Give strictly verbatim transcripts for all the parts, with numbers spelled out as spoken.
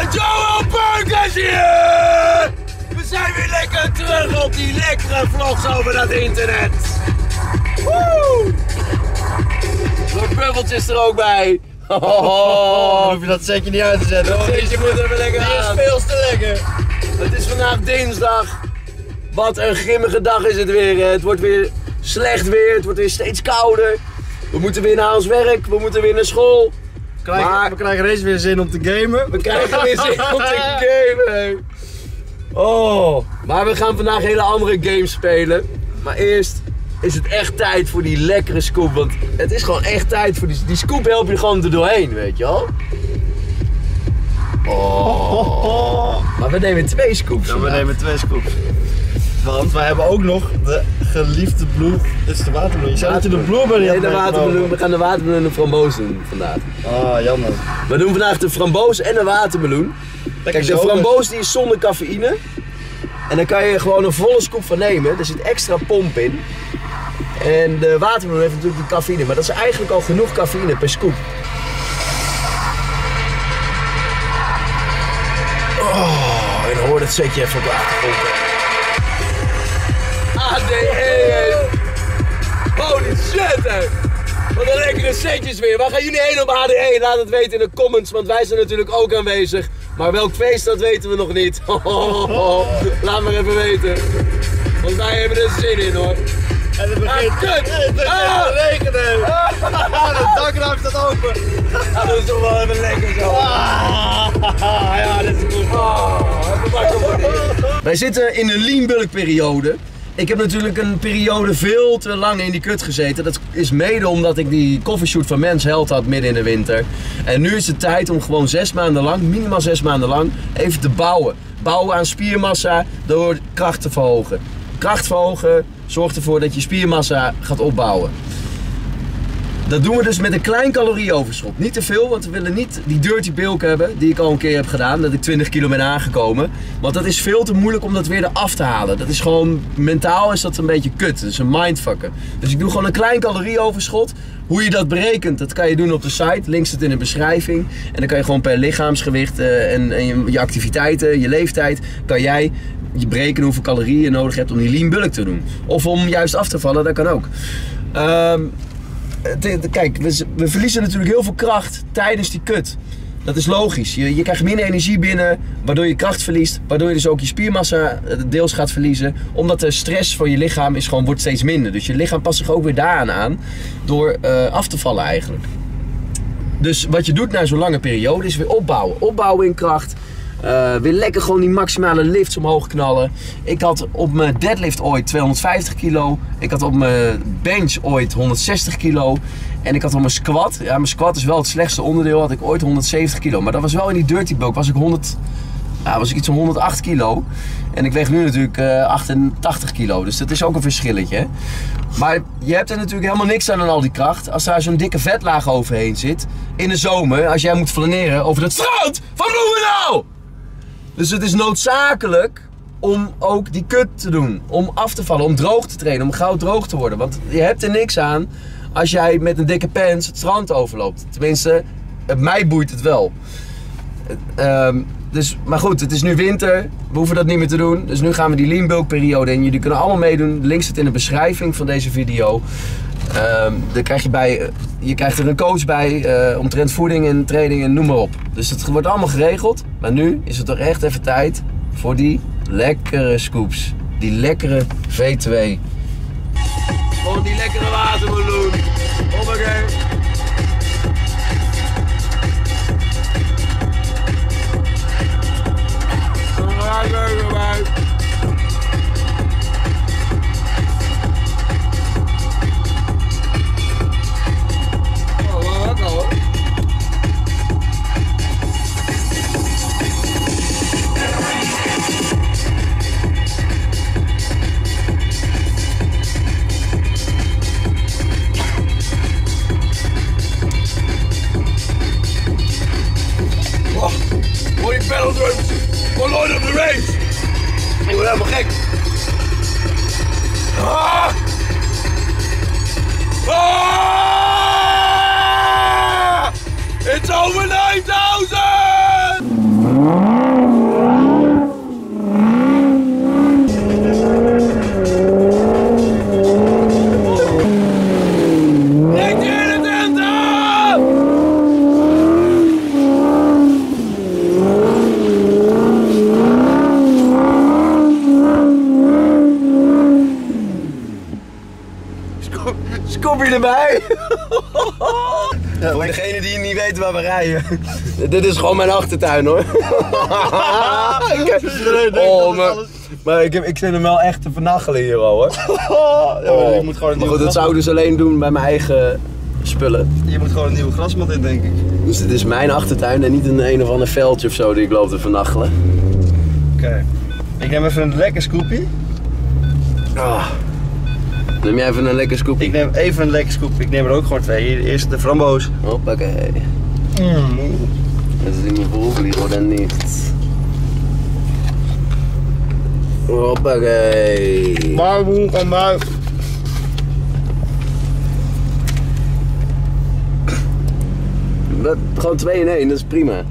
Joel Burgers hier! We zijn weer lekker terug op die lekkere vlogs over dat internet. Woe! Lord Bubbeltje is er ook bij. Oh, hoef je dat setje niet uit te zetten. Dat setje moet even lekker aan. Die is veel te lekker. Het is vandaag dinsdag. Wat een grimmige dag is het weer. Het wordt weer slecht weer. Het wordt weer steeds kouder. We moeten weer naar ons werk. We moeten weer naar school. We krijgen, maar, we krijgen ineens weer zin om te gamen. We krijgen weer zin om te gamen. Oh, maar we gaan vandaag hele andere games spelen. Maar eerst is het echt tijd voor die lekkere scoop. Want het is gewoon echt tijd voor die, die scoop. Help je gewoon er doorheen, weet je wel. Oh. Maar we nemen twee scoops. Ja, we nemen twee scoops. Want wij hebben ook nog de geliefde bloe. Dit is de watermeloen. Je zou natuurlijk de blueberry Nee, de watermeloen. We gaan de watermeloen en de framboos doen vandaag. Ah, jammer. We doen vandaag de framboos en de watermeloen. Kijk, de framboos die is zonder cafeïne. En daar kan je gewoon een volle scoop van nemen. Er zit extra pomp in. En de watermeloen heeft natuurlijk de cafeïne. Maar dat is eigenlijk al genoeg cafeïne per scoop. Oh, en dan hoor het setje even op de achtergrond. A D E! Holy shit, hè! Wat een lekkere setjes weer. Waar gaan jullie heen op A D E? Laat het weten in de comments, want wij zijn natuurlijk ook aanwezig. Maar welk feest, dat weten we nog niet. Laat maar even weten. Want wij hebben er zin in, hoor. En het begint, ah, kut. En het begint ah. te regenen. Ah, de dakraam staat open. Ja, dat is toch wel even lekker zo. Ah, ja, dit is goed. Oh, even wakker worden. Wij zitten in een lean bulk periode. Ik heb natuurlijk een periode veel te lang in die kut gezeten. Dat is mede omdat ik die covershoot van Men's Health had midden in de winter. En nu is het tijd om gewoon zes maanden lang, minimaal zes maanden lang, even te bouwen. Bouwen aan spiermassa door kracht te verhogen. Kracht verhogen zorgt ervoor dat je spiermassa gaat opbouwen. Dat doen we dus met een klein calorieoverschot. Niet te veel, want we willen niet die dirty bulk hebben die ik al een keer heb gedaan. Dat ik twintig kilo ben aangekomen. Want dat is veel te moeilijk om dat weer eraf te halen. Dat is gewoon, mentaal is dat een beetje kut. Dat is een mindfucker. Dus ik doe gewoon een klein calorieoverschot. Hoe je dat berekent, dat kan je doen op de site. Links zit in de beschrijving. En dan kan je gewoon per lichaamsgewicht uh, en, en je, je activiteiten, je leeftijd, kan jij je berekenen hoeveel calorieën je nodig hebt om die lean bulk te doen. Of om juist af te vallen, dat kan ook. Um, Kijk, we, we verliezen natuurlijk heel veel kracht tijdens die kut. Dat is logisch. Je, je krijgt minder energie binnen, waardoor je kracht verliest. Waardoor je dus ook je spiermassa deels gaat verliezen. Omdat de stress van je lichaam is gewoon, wordt steeds minder. Dus je lichaam past zich ook weer daaraan aan. Door uh, af te vallen eigenlijk. Dus wat je doet na zo'n lange periode is weer opbouwen. Opbouwen in kracht. Uh, weer lekker gewoon die maximale lifts omhoog knallen. Ik had op mijn deadlift ooit tweehonderdvijftig kilo. Ik had op mijn bench ooit honderdzestig kilo. En ik had op mijn squat, ja mijn squat is wel het slechtste onderdeel, had ik ooit honderdzeventig kilo. Maar dat was wel in die dirty bulk, was ik honderd, ja, was ik iets van honderdacht kilo. En ik weeg nu natuurlijk uh, achtentachtig kilo, dus dat is ook een verschilletje. Hè? Maar je hebt er natuurlijk helemaal niks aan aan al die kracht. Als daar zo'n dikke vetlaag overheen zit, in de zomer, als jij moet flaneren over het strand van Bloemendaal. Dus het is noodzakelijk om ook die kut te doen. Om af te vallen, om droog te trainen, om gauw droog te worden. Want je hebt er niks aan als jij met een dikke pants het strand overloopt. Tenminste, mij boeit het wel. Um, dus, maar goed, het is nu winter. We hoeven dat niet meer te doen. Dus nu gaan we die lean bulk periode in. Jullie kunnen allemaal meedoen. De link zit in de beschrijving van deze video. Um, dan krijg je, bij, je krijgt er een coach bij uh, omtrent voeding en training en noem maar op. Dus het wordt allemaal geregeld. Maar nu is het toch echt even tijd voor die lekkere scoops. Die lekkere V twee. Gewoon die lekkere watermeloen. Hoppakee. Voor Lord of the Rings! Ik word helemaal gek! Ah! Ah! It's over nine thousand! Scoopie erbij! Ja, voor degene die niet weten waar we rijden. Dit is gewoon mijn achtertuin hoor. Oh, maar, maar ik, heb, ik zit hem wel echt te vernachelen hier al hoor. Ja, maar je moet gewoon een maar nieuwe goed, dat zou ik dus alleen doen bij mijn eigen spullen. Je moet gewoon een nieuwe grasmat in, denk ik. Dus dit is mijn achtertuin en niet een een of ander veldje of zo die ik loop te vernachelen. Oké. Okay. Ik neem even een lekker scoopie. Ah. Neem jij even een lekker scoopie? Ik neem even een lekker scoopie. Ik neem er ook gewoon twee. Hier, eerst de framboos. Hoppakee. Mm. Dat is in mijn voorvliegen oder niet? Hoppakee. Waarom kan maar. Dat, gewoon twee in één, dat is prima.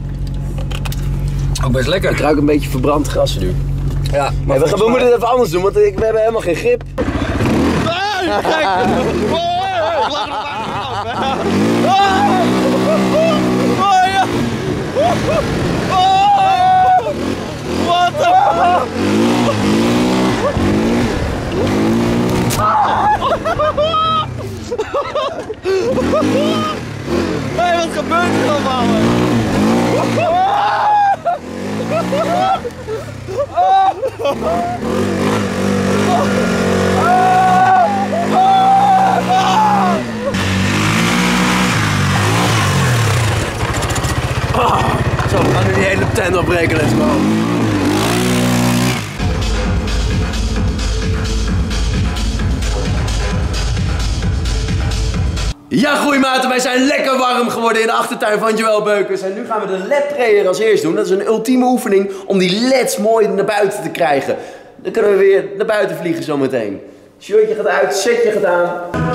Ook best lekker. Ik ruik een beetje verbrand gras nu. Ja, maar hey, we, gaan, we moeten het even anders doen, want ik, we hebben helemaal geen grip. Nee, kijk! Oh, oh, lag er af. Oh, oh, ja. Oh, what the fuck? Hey, wat gebeurt er allemaal? Zo, we gaan nu die hele tent opbreken, let's go. Ja, groeimaten, wij zijn lekker warm geworden in de achtertuin van Joël Beukers. En nu gaan we de L E D-prayer als eerst doen. Dat is een ultieme oefening om die L E D's mooi naar buiten te krijgen. Dan kunnen we weer naar buiten vliegen zometeen. Shirtje gaat uit, setje gaat aan.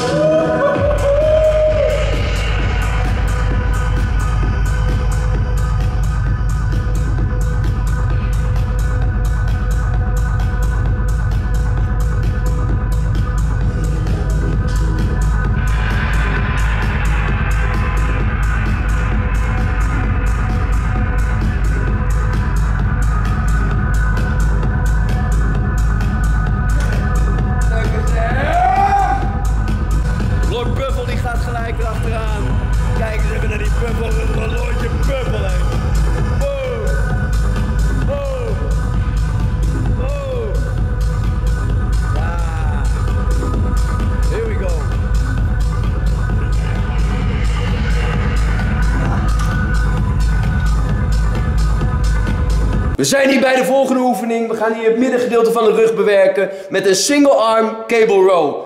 We zijn hier bij de volgende oefening. We gaan hier het middengedeelte van de rug bewerken met een single arm cable row.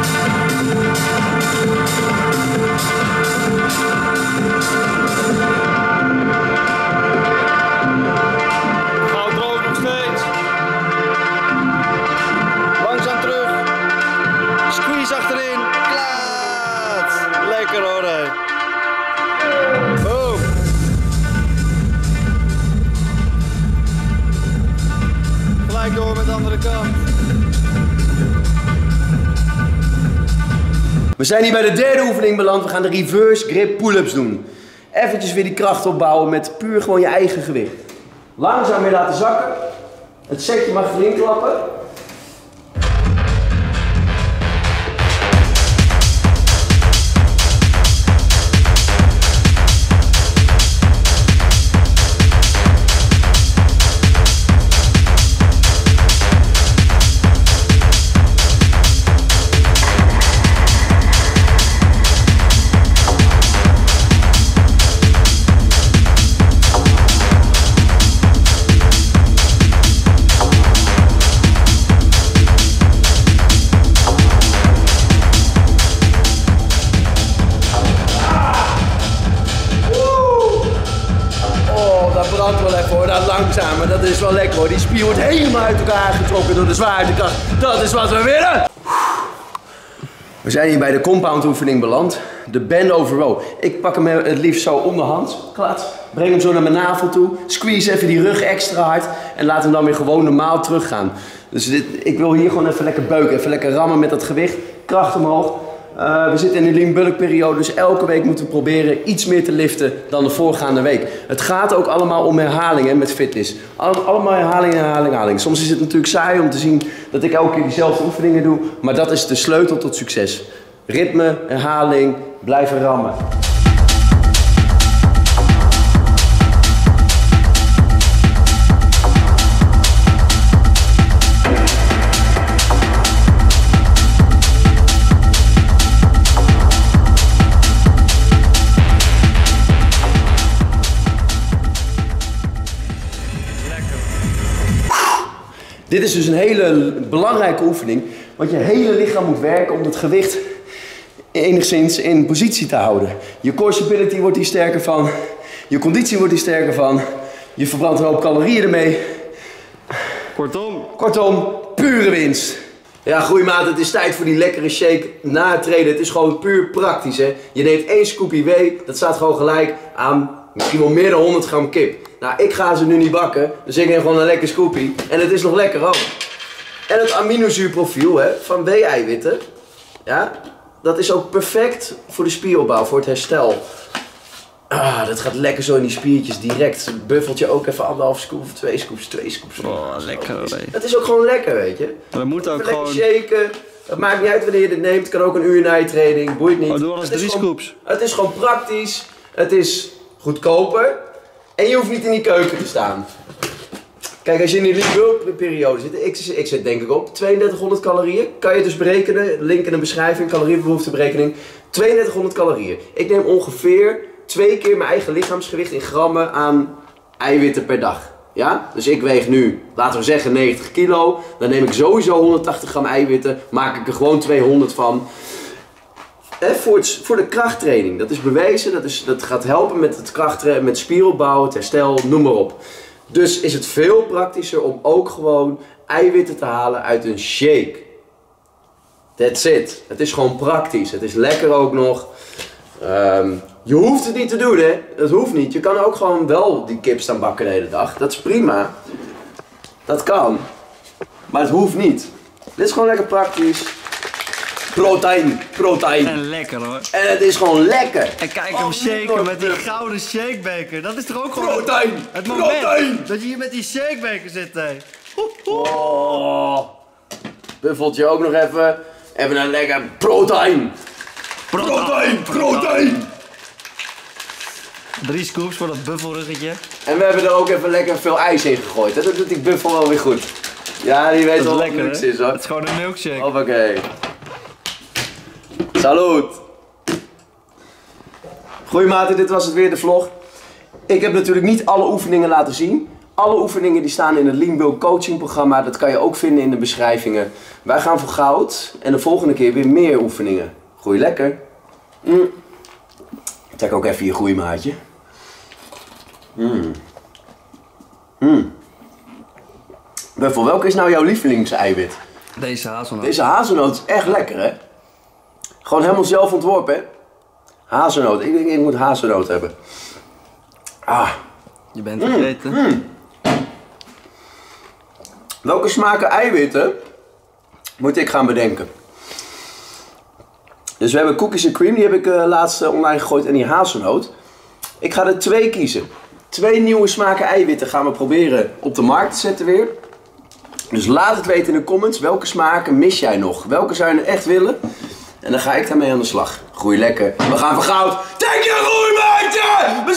Hou droog nog steeds. Langzaam terug. Squeeze achterin. Klaat. Lekker hoor hé. Boom. Gelijk door met de andere kant. We zijn hier bij de derde oefening beland. We gaan de reverse grip pull-ups doen. Eventjes weer die kracht opbouwen met puur gewoon je eigen gewicht. Langzaam weer laten zakken. Het setje mag erin klappen. Langzaam, maar dat is wel lekker hoor. Die spier wordt helemaal uit elkaar getrokken door de zwaartekracht. Dat is wat we willen! We zijn hier bij de compound oefening beland. De bend over row. Ik pak hem het liefst zo onderhand. Klats. Breng hem zo naar mijn navel toe. Squeeze even die rug extra hard. En laat hem dan weer gewoon normaal teruggaan. Dus dit, ik wil hier gewoon even lekker beuken. Even lekker rammen met dat gewicht. Kracht omhoog. Uh, we zitten in de lean bulk periode. Dus elke week moeten we proberen iets meer te liften dan de voorgaande week. Het gaat ook allemaal om herhalingen met fitness. All, allemaal herhaling, herhaling, herhaling. Soms is het natuurlijk saai om te zien dat ik elke keer diezelfde oefeningen doe. Maar dat is de sleutel tot succes. Ritme, herhaling, blijven rammen. Dit is dus een hele belangrijke oefening, want je hele lichaam moet werken om het gewicht enigszins in positie te houden. Je core stability wordt hier sterker van, je conditie wordt hier sterker van, je verbrandt een hoop calorieën ermee. Kortom. Kortom, pure winst. Ja, groeimaat, het is tijd voor die lekkere shake na het trainen. Het is gewoon puur praktisch, hè. Je neemt één scoopie whey, dat staat gewoon gelijk aan misschien wel meer dan honderd gram kip. Nou, ik ga ze nu niet bakken, dus ik neem gewoon een lekker scoopie. En het is nog lekker ook. En het aminozuurprofiel, hè, van whey-eiwitten, ja, dat is ook perfect voor de spieropbouw, voor het herstel. Ah, dat gaat lekker zo in die spiertjes direct. Buffelt je ook even anderhalf scoop of twee scoops, twee scoops. Oh, lekker. Het is ook gewoon lekker, weet je. Maar dat moet ook even gewoon... lekker shaken. Het maakt niet uit wanneer je dit neemt. Het kan ook een uur na je training, boeit niet. Oh, doe alles drie scoops. Het is gewoon praktisch. Het is goedkoper. En je hoeft niet in die keuken te staan. Kijk, als je in die lean bulk periode zit, ik, ik zit denk ik op tweeëndertighonderd calorieën. Kan je dus berekenen, link in de beschrijving, caloriebehoefteberekening. tweeëndertighonderd calorieën. Ik neem ongeveer twee keer mijn eigen lichaamsgewicht in grammen aan eiwitten per dag. Ja? Dus ik weeg nu, laten we zeggen, negentig kilo. Dan neem ik sowieso honderdtachtig gram eiwitten, maak ik er gewoon tweehonderd van. En voor, het, voor de krachttraining, dat is bewezen, dat, is, dat gaat helpen met het krachttrainen, met spieropbouw, het herstel, noem maar op. Dus is het veel praktischer om ook gewoon eiwitten te halen uit een shake. That's it. Het is gewoon praktisch. Het is lekker ook nog. Um, je hoeft het niet te doen, hè. Dat hoeft niet. Je kan ook gewoon wel die kip staan bakken de hele dag. Dat is prima. Dat kan. Maar het hoeft niet. Dit is gewoon lekker praktisch. Protein, protein. En lekker hoor. En het is gewoon lekker. En kijk hem shaken met die gouden shakebeker. Dat is toch ook gewoon protein. Het moment protein. dat je hier met die shakebeker zit, hé. Oh. Buffelt je ook nog even. Even een lekker protein. Protein, protein. Drie scoops voor dat buffelruggetje. En we hebben er ook even lekker veel ijs in gegooid. Dat doet die buffel wel weer goed. Ja, die weet wel wat het is, hoor. Het is gewoon een milkshake. Hoppakee. Salut! Goeie maten, dit was het weer, de vlog. Ik heb natuurlijk niet alle oefeningen laten zien. Alle oefeningen die staan in het Lean Bulk coaching programma. Dat kan je ook vinden in de beschrijvingen. Wij gaan voor goud en de volgende keer weer meer oefeningen. Groei lekker. Mm. Trek ook even je groeimaatje. Mm. Mm. Buffel, welke is nou jouw lievelingseiwit? Deze hazelnoot. Deze hazelnoot is echt lekker, hè? Gewoon helemaal zelf ontworpen, hè? Hazelnoot. Ik denk, ik moet hazelnoot hebben. Ah. Je bent vergeten. Mm. Mm. Welke smaken eiwitten moet ik gaan bedenken? Dus we hebben cookies en cream, die heb ik uh, laatst uh, online gegooid, en die hazelnoot. Ik ga er twee kiezen. Twee nieuwe smaken eiwitten gaan we proberen op de markt te zetten weer. Dus laat het weten in de comments, welke smaken mis jij nog? Welke zou je echt willen? En dan ga ik daarmee aan de slag. Groei lekker. We gaan voor goud. Denk je groeimaatje! We